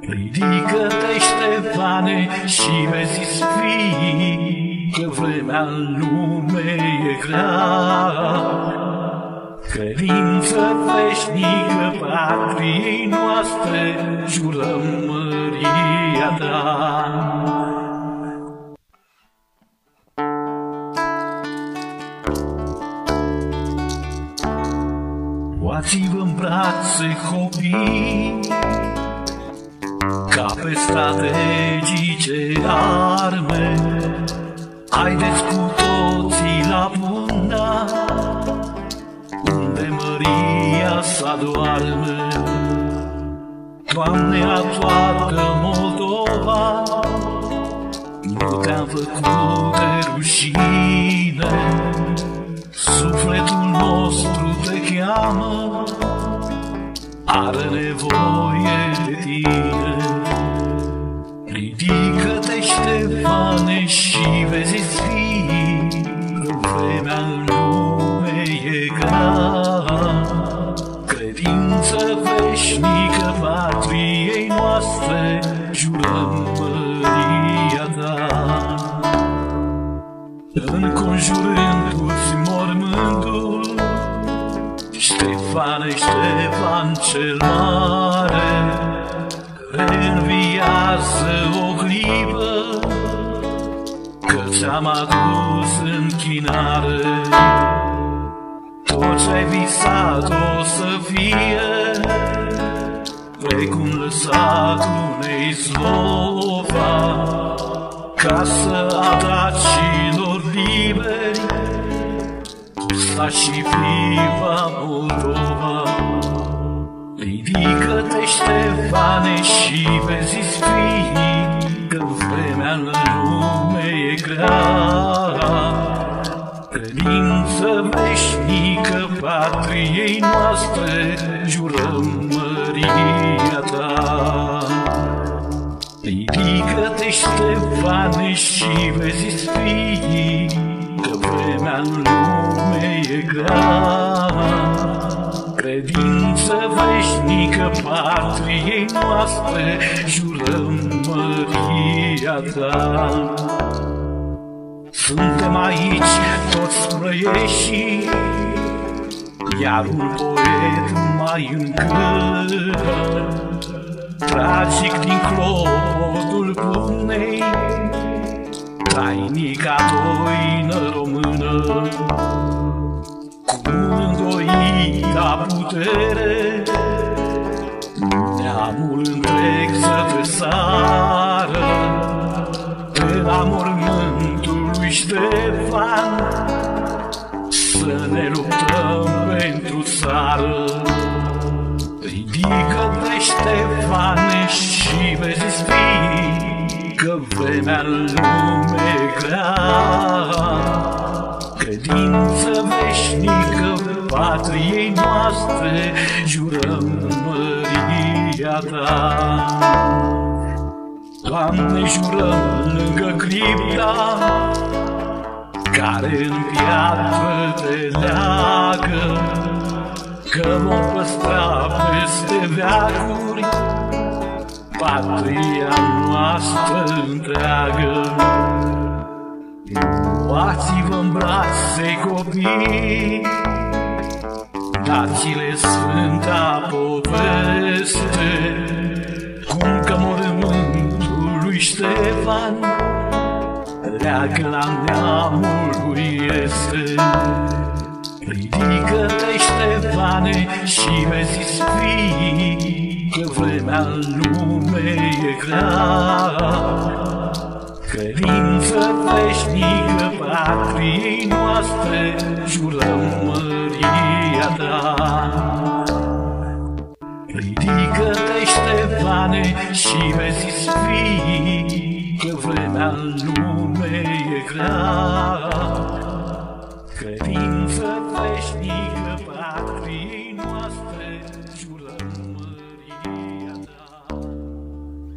Ridică-te, Ștefane, și vezi sfii, că vremea în lume e grea. Credință veșnică patriei noastre, jurăm măria ta. Luați-vă în brațe, copii, ca pe strategice arme. Haideți cu toții la Bunda, unde măria sa doarme. Doamne, a toată Moldova, nu te-am făcut de rușine. Sufletul nostru te cheamă, are nevoie de tine. Ridică-te, Ștefane, și vezi sfii, că vremea în lume e grea. Credință veșnică patriei noastre, jurăm măria ta. Înconjurându-ți mormântul, Ștefane, Ștefan cel mare, reînviază o clipă, că ți-am adus închinare. Tot ce-ai visat o să fie, precum lăsat unei slova, casă a dacilor liberi, sta și viva Moldova. Ridică-te, Ștefane, și vezi sfii, că vremea în lume e grea. Credință veșnică patriei noastre, jurăm măria ta. Ridică-te, Ștefane, și vezi sfii, că vremea în lume e grea. Credință veșnică patriei noastre, jurăm măria ta. Suntem aici toți brăieșii, iar un poet mai încântă, tragic din clopotul Pumnei, tainica doină română. Cu îndoita putere, neamul întreg să te sară pe la mormântul lui Ștefan, să ne luptăm pentru țară. Ridică-te, Ștefane, și vezi sfii, că vremea în lume e grea. Credință veșnică patriei noastre, jurăm măria ta. Doamne, jurăm lângă cripta, care în piatră te leagă, că vom păstra peste veacuri patria noastră întreagă. Luați-vă în brațe, copii, dați-le sfânta poveste, cum că mormântul lui Ștefan leagă la neamul lui este. Ridică-te, Ștefane, și vezi sfii, că vremea în lume e grea. Credință veșnică patriei noastre, jurăm măria ta. Ridică-te, Ștefane, și vezi sfii, că vremea în lume e grea. Credință